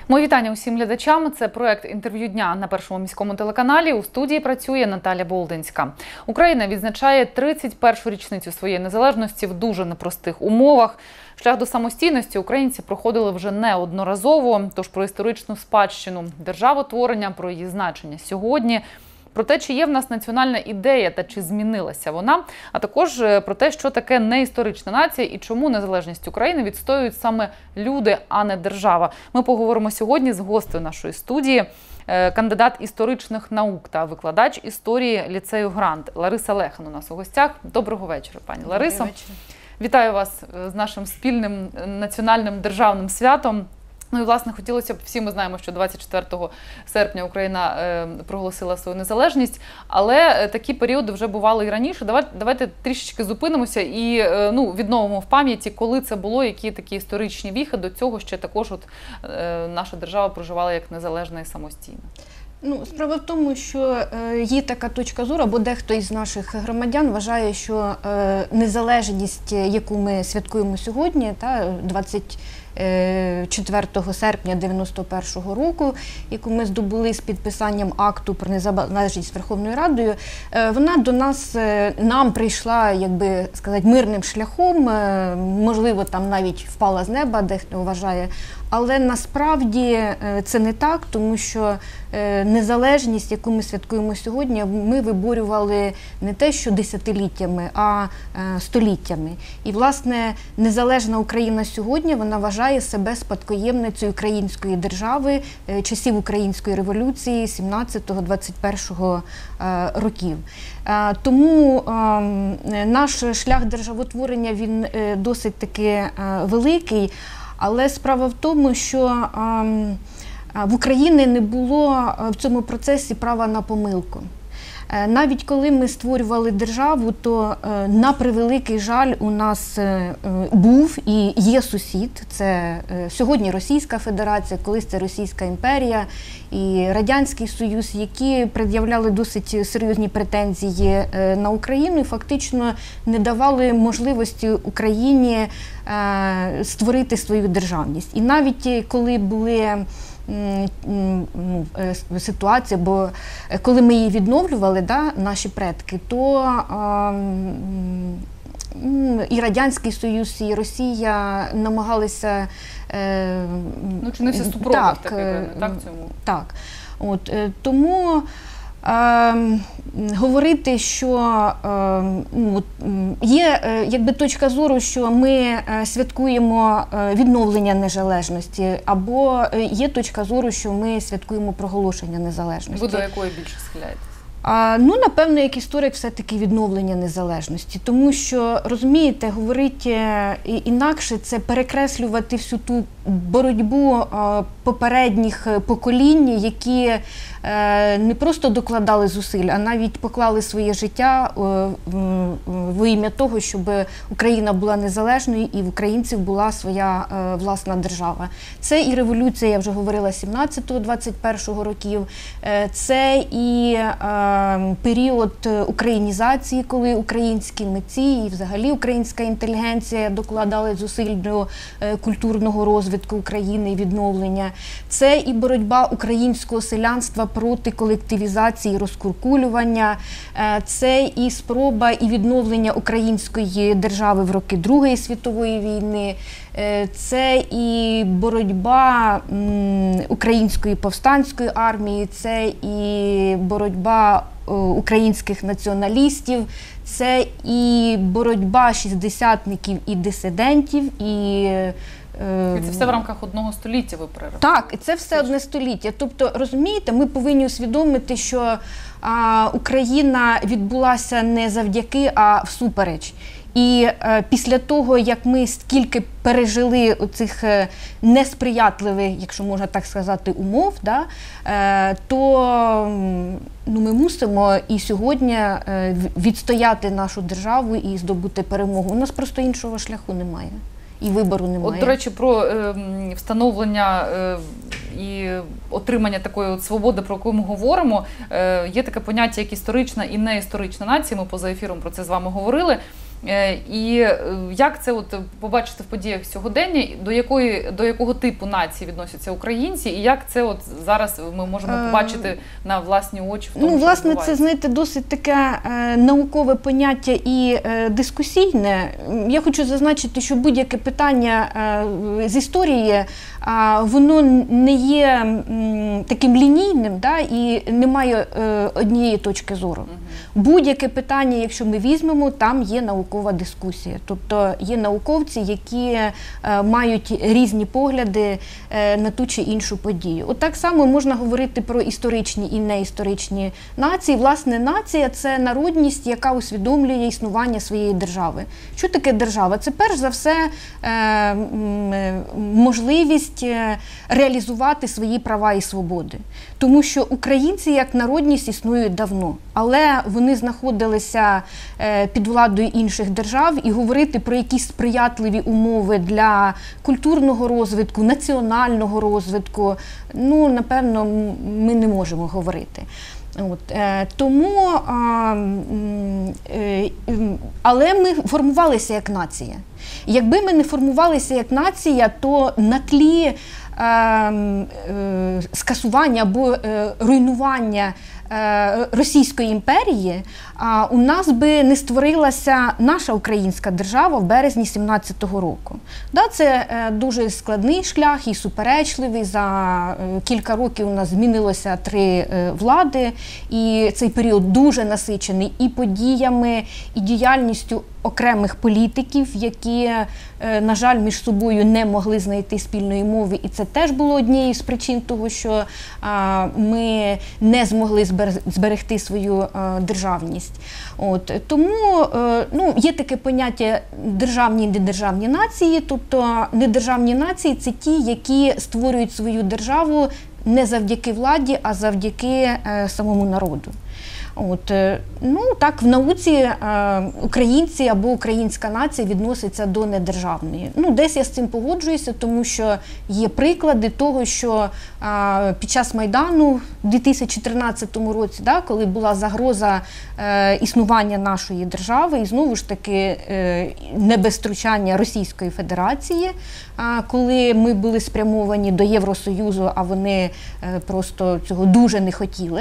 Мої вітання усім глядачам. Це проект «Інтерв'ю дня» на Першому міському телеканалі. У студії працює Наталя Болдинська. Україна відзначає 31-ю річницю своєї незалежності в дуже непростих умовах. Шлях до самостійності українці проходили вже неодноразово. Тож про історичну спадщину державотворення, про її значення сьогодні, про те, чи є в нас національна ідея та чи змінилася вона, а також про те, що таке неісторична нація і чому незалежність України відстоюють саме люди, а не держава. Ми поговоримо сьогодні з гостею нашої студії, кандидат історичних наук та викладач історії ліцею Грант Лариса Лехан у нас у гостях. Доброго вечора, пані Ларисо. Доброго вечора. Вітаю вас з нашим спільним національним державним святом. Ну і, власне, хотілося б, всі ми знаємо, що 24 серпня Україна проголосила свою незалежність, але такі періоди вже бували і раніше. Давайте трішечки зупинимося і відновимо в пам'яті, коли це було, які такі історичні віхи до цього ще також наша держава проживала як незалежна і самостійна. Справа в тому, що є така точка зору, або дехто із наших громадян вважає, що незалежність, яку ми святкуємо сьогодні, 24 серпня 91-го року, яку ми здобули з підписанням акту про незалежність Верховною Радою, вона до нас, нам прийшла, як би сказати, мирним шляхом, можливо, там навіть впала з неба, дехто вважає, але насправді це не так, тому що незалежність, яку ми святкуємо сьогодні, ми виборювали не те, що десятиліттями, а століттями. І, власне, незалежна Україна сьогодні, вона вважає себе спадкоємницею української держави часів Української революції 17-21 років. Тому наш шлях державотворення, він досить таки великий, але справа в тому, що в Україні не було в цьому процесі права на помилку. Навіть коли ми створювали державу, то на превеликий жаль у нас був і є сусід. Це сьогодні Російська Федерація, колись це Російська імперія і Радянський Союз, які пред'являли досить серйозні претензії на Україну і фактично не давали можливості Україні створити свою державність. І навіть коли були ситуація, бо коли ми її відновлювали, наші предки, то і Радянський Союз, і Росія намагалися... чинився супротив такий, цьому? Так. Тому говорити, що є якби точка зору, що ми святкуємо відновлення незалежності, або є точка зору, що ми святкуємо проголошення незалежності. Ви до якої більше схиляєтесь? Напевно, як історик, все-таки відновлення незалежності. Тому що, розумієте, говорити інакше – це перекреслювати всю ту боротьбу попередніх поколінь, які не просто докладали зусиль, а навіть поклали своє життя в ім'я того, щоб Україна була незалежною і в українців була своя власна держава. Це і революція, я вже говорила, 17-21 років, це і період українізації, коли українські митці і взагалі українська інтелігенція докладали зусиль до культурного розвитку України і відновлення. Це і боротьба українського селянства проти колективізації і розкуркулювання. Це і спроба і відновлення української держави в роки Другої світової війни. Це і боротьба української повстанської армії, це і боротьба українських націоналістів, це і боротьба шістдесятників і дисидентів, і це все в рамках одного століття ви перерахували? Так, і це все одне століття. Тобто, розумієте, ми повинні усвідомити, що Україна відбулася не завдяки, а всупереч. І після того, як ми стільки пережили оцих несприятливих, якщо можна так сказати, умов, то ми мусимо і сьогодні відстояти нашу державу і здобути перемогу. У нас просто іншого шляху немає. І вибору немає. До речі, про встановлення і отримання такої свободи, про яку ми говоримо, є таке поняття, як історична і неісторична нація. Ми поза ефіром про це з вами говорили. І як це от побачити в подіях сьогодення, до якого типу нації відносяться українці, і як це от зараз ми можемо побачити на власні очі в тому, що власне, відбувається? це, знаєте, досить таке наукове поняття і дискусійне. Я хочу зазначити, що будь-яке питання з історії, воно не є таким лінійним, да, і не має однієї точки зору. Будь-яке питання, якщо ми візьмемо, там є наукова дискусія. Тобто є науковці, які мають різні погляди на ту чи іншу подію. От так само можна говорити про історичні і неісторичні нації. Власне, нація – це народність, яка усвідомлює існування своєї держави. Що таке держава? Це перш за все можливість реалізувати свої права і свободи. Тому що українці як народність існують давно, але вони знаходилися під владою інших держав, і говорити про якісь сприятливі умови для культурного розвитку, національного розвитку, ну, напевно, ми не можемо говорити. Тому, але ми формувалися як нація. Якби ми не формувалися як нація, то на тлі скасування або руйнування Російської імперії у нас би не створилася наша українська держава в березні 17-го року. Це дуже складний шлях і суперечливий. За кілька років у нас змінилося 3 влади, і цей період дуже насичений і подіями, і діяльністю окремих політиків, які, на жаль, між собою не могли знайти спільної мови. І це теж було однією з причин того, що ми не змогли зберегти свою державність. Тому є таке поняття державні і недержавні нації, тобто недержавні нації – це ті, які створюють свою державу не завдяки владі, а завдяки самому народу. Так, в науці українці або українська нація відноситься до недержавної. Десь я з цим погоджуюся, тому що є приклади того, що під час Майдану в 2013 році, коли була загроза існування нашої держави, і знову ж таки не без втручання Російської Федерації, коли ми були спрямовані до Євросоюзу, а вони просто цього дуже не хотіли,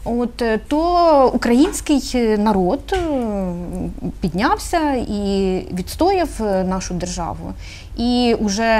то український народ піднявся і відстояв нашу державу. І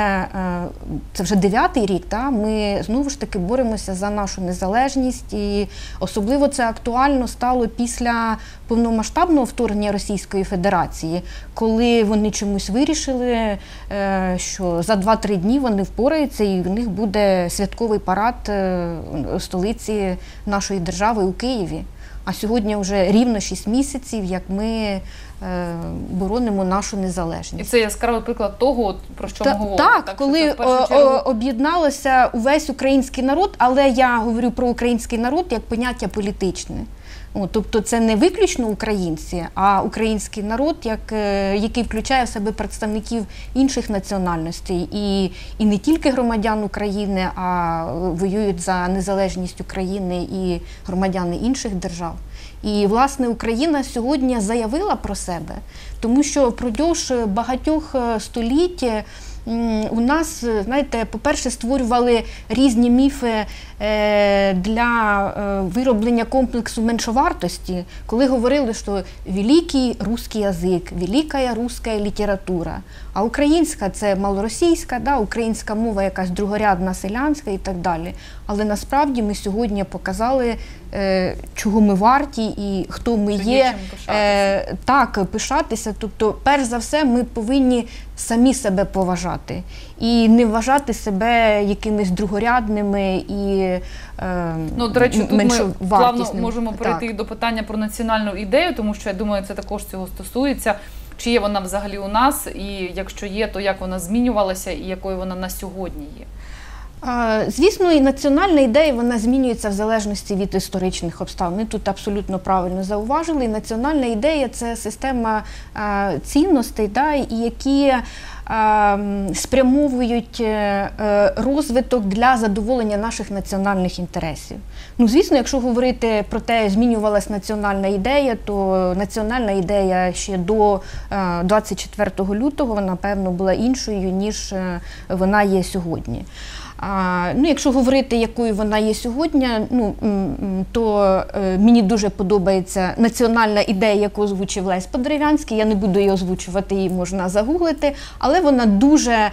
це вже 9-й рік, ми знову ж таки боремося за нашу незалежність. І особливо це актуально стало після повномасштабного вторгнення Російської Федерації, коли вони чомусь вирішили, що за 2-3 дні вони впораються і в них буде святковий парад в столиці нашої держави у Києві. А сьогодні вже рівно 6 місяців, як ми боронимо нашу незалежність. І це яскравий приклад того, про що ми говоримо. Так, коли об'єдналося увесь український народ, але я говорю про український народ як поняття політичне. Тобто це не виключно українці, а український народ, який включає в себе представників інших національностей. І не тільки громадян України, а воюють за незалежність України і громадяни інших держав. І, власне, Україна сьогодні заявила про себе, тому що впродовж багатьох століть у нас, знаєте, по-перше, створювали різні міфи для вироблення комплексу меншовартості, коли говорили, що великий русский язик, велика руська література, а українська – це малоросійська, українська мова якась другорядна, селянська і так далі. Але насправді ми сьогодні показали, чого ми варті і хто ми є. Так, пишатися. Тобто, перш за все, ми повинні самі себе поважати і не вважати себе якимись другорядними і до речі, тут ми плавно можемо перейти так до питання про національну ідею, тому що, я думаю, це також цього стосується. Чи є вона взагалі у нас, і якщо є, то як вона змінювалася і якою вона на сьогодні є? Звісно, і національна ідея, вона змінюється в залежності від історичних обставин. Ми тут абсолютно правильно зауважили. І національна ідея – це система цінностей, які спрямовують розвиток для задоволення наших національних інтересів. Ну, звісно, якщо говорити про те, змінювалася національна ідея, то національна ідея ще до 24 лютого, напевно, була іншою, ніж вона є сьогодні. Ну, якщо говорити, якою вона є сьогодні, ну, то мені дуже подобається національна ідея, яку озвучив Лесь Подерев'янський. Я не буду її озвучувати, її можна загуглити, але вона дуже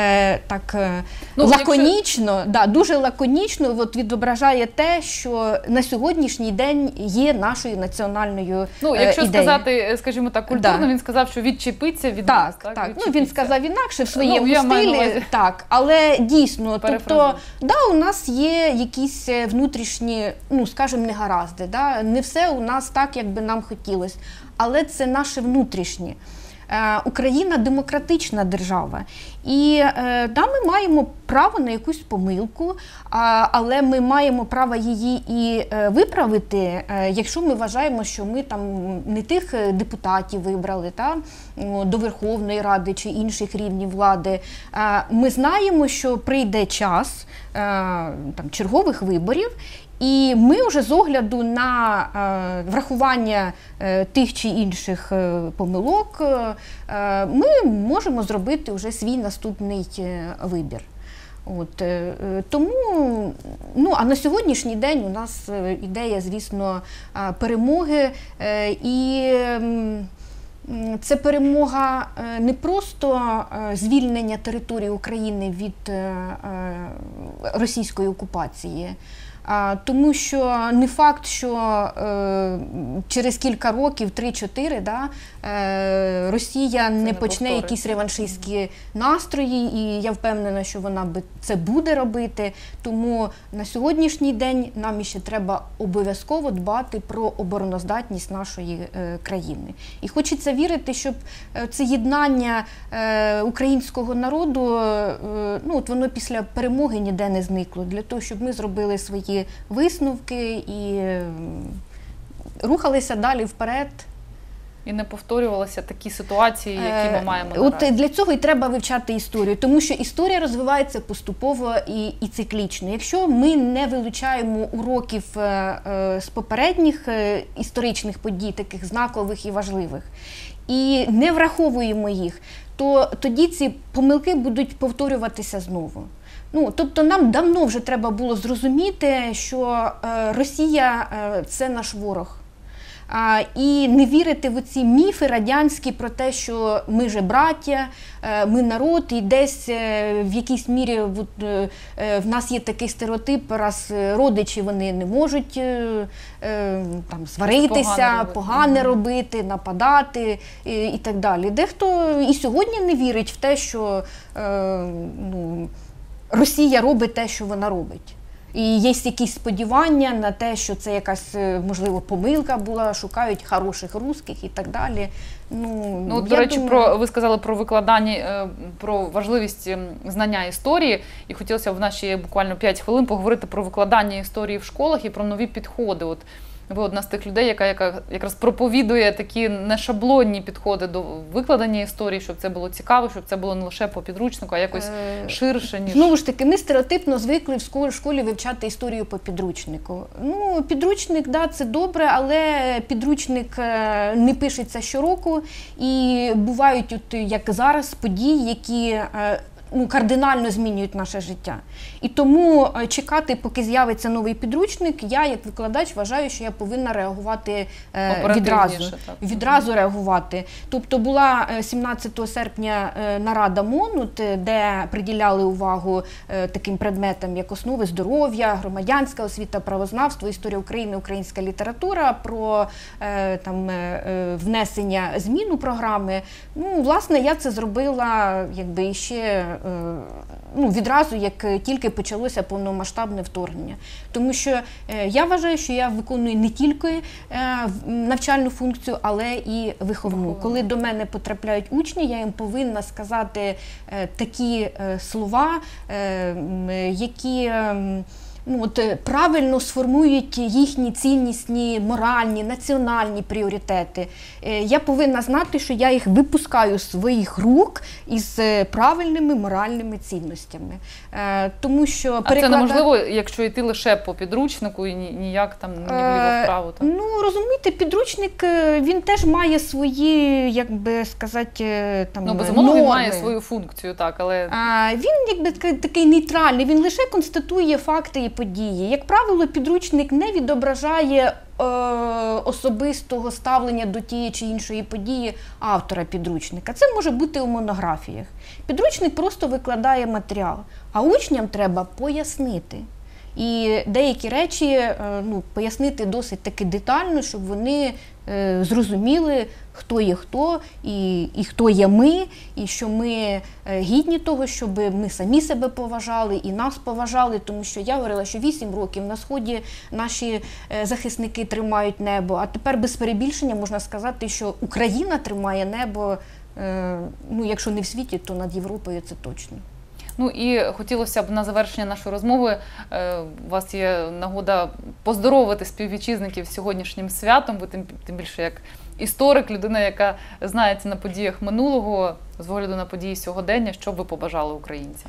лаконічно, дуже лаконічно відображає те, що на сьогоднішній день є нашою національною ідеєю. Ну, якщо сказати, скажімо так, культурно, він сказав, що відчепиться від нас. Так. Ну, він сказав інакше в своєму стилі, але дійсно, тобто, у нас є якісь внутрішні, ну, скажімо, негаразди, не все у нас так, як би нам хотілося, але це наше внутрішнє. Україна демократична держава, і ми маємо право на якусь помилку, але ми маємо право її і виправити, якщо ми вважаємо, що ми там не тих депутатів вибрали до Верховної Ради чи інших рівнів влади. Ми знаємо, що прийде час чергових виборів, і ми вже з огляду на врахування тих чи інших помилок, ми можемо зробити вже свій наступний вибір. Тому, а на сьогоднішній день у нас ідея, звісно, перемоги, і це перемога не просто звільнення території України від російської окупації, тому що не факт, що через кілька років, 3-4, Росія не почне якісь реваншистські настрої, і я впевнена, що вона це буде робити. Тому на сьогоднішній день нам ще треба обов'язково дбати про обороноздатність нашої країни. І хочеться вірити, щоб це єднання українського народу, воно після перемоги ніде не зникло, для того, щоб ми зробили свої висновки і рухалися далі вперед. І не повторювалися такі ситуації, які ми маємо наразі. Для цього і треба вивчати історію, тому що історія розвивається поступово і циклічно. Якщо ми не вилучаємо уроків з попередніх історичних подій, таких знакових і важливих, і не враховуємо їх, то тоді ці помилки будуть повторюватися знову. Тобто нам давно вже треба було зрозуміти, що Росія – це наш ворог. І не вірити в ці міфи радянські про те, що ми же браття, ми народ, і десь в якійсь мірі в нас є такий стереотип, раз родичі вони не можуть сваритися, погане робити, нападати і так далі. Дехто і сьогодні не вірить в те, що Росія робить те, що вона робить. І є якісь сподівання на те, що це якась, можливо, помилка була, шукають хороших русських і так далі. До речі, ви сказали про викладання, про важливість знання історії. І хотілося б в наші буквально 5 хвилин поговорити про викладання історії в школах і про нові підходи. Ви одна з тих людей, яка якраз проповідує такі нешаблонні підходи до викладення історії, щоб це було цікаво, щоб це було не лише по підручнику, а якось ширше, ніж... Знову ж таки, ми стереотипно звикли в школі вивчати історію по підручнику. Підручник, це добре, але підручник не пишеться щороку, і бувають, як зараз, події, які кардинально змінюють наше життя. І тому чекати, поки з'явиться новий підручник, я, як викладач, вважаю, що я повинна реагувати відразу реагувати. Тобто була 17 серпня нарада МОН, де приділяли увагу таким предметам, як основи здоров'я, громадянська освіта, правознавство, історія України, українська література, про внесення змін у програми. Власне, я це зробила ще відразу, як тільки почалося повномасштабне вторгнення. Тому що я вважаю, що я виконую не тільки навчальну функцію, але і виховну. Коли до мене потрапляють учні, я їм повинна сказати такі слова, які правильно сформують їхні ціннісні, моральні, національні пріоритети. Я повинна знати, що я їх випускаю з своїх рук із правильними моральними цінностями. Тому що А це неможливо, якщо йти лише по підручнику і ніяк там ні вліво-вправо? Розумієте, підручник, він теж має свої, як би сказати, там, безумовно, норми. Він має свою функцію, так, але... Він, якби такий нейтральний, він лише констатує факти і події. Як правило, підручник не відображає особистого ставлення до тієї чи іншої події автора підручника. Це може бути у монографіях. Підручник просто викладає матеріал, а учням треба пояснити. І деякі речі пояснити досить таки детально, щоб вони зрозуміли, хто є хто і хто є ми, і що ми гідні того, щоб ми самі себе поважали і нас поважали, тому що я говорила, що 8 років на Сході наші захисники тримають небо, а тепер без перебільшення можна сказати, що Україна тримає небо, якщо не в світі, то над Європою це точно. І хотілося б на завершення нашої розмови, у вас є нагода поздоровити співвітчизників з сьогоднішнім святом, ви тим більше як історик, людина, яка знається на подіях минулого, з огляду на події сьогодення, що б ви побажали українцям?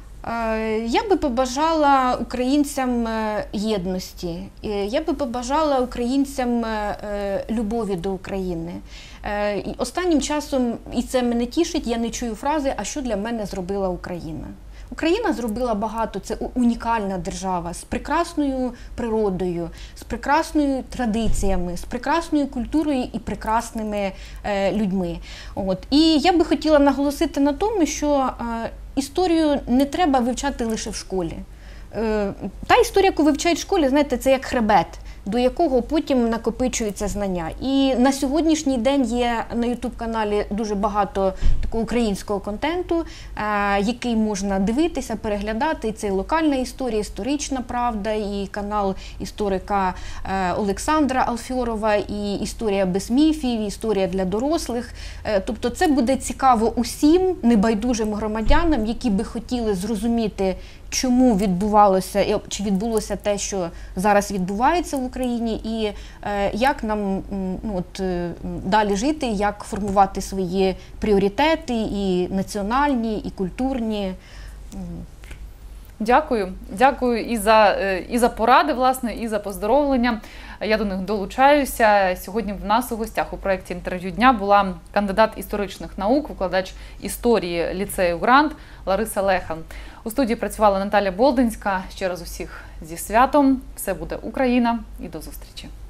Я би побажала українцям єдності, я би побажала українцям любові до України. Останнім часом, і це мене тішить, я не чую фрази, а що для мене зробила Україна. Україна зробила багато, це унікальна держава з прекрасною природою, з прекрасними традиціями, з прекрасною культурою і прекрасними людьми. І я би хотіла наголосити на тому, що історію не треба вивчати лише в школі. Та історія, яку вивчають в школі, знаєте, це як хребет, до якого потім накопичуються знання. І на сьогоднішній день є на YouTube-каналі дуже багато такого українського контенту, який можна дивитися, переглядати. І це і локальна історія, історична правда, і канал історика Олександра Алфьорова, і історія без міфів, і історія для дорослих. Тобто це буде цікаво усім небайдужим громадянам, які би хотіли зрозуміти, чому відбувалося, чи відбулося те, що зараз відбувається в Україні, і як нам далі жити, як формувати свої пріоритети, і національні, і культурні. Дякую. Дякую і за поради, власне, і за поздоровлення. Я до них долучаюся. Сьогодні в нас у гостях у проєкті «Інтерв'ю дня» була кандидат історичних наук, викладач історії ліцею «Грант» Лариса Лехан. У студії працювала Наталя Болдинська. Ще раз усіх зі святом. Все буде Україна і до зустрічі.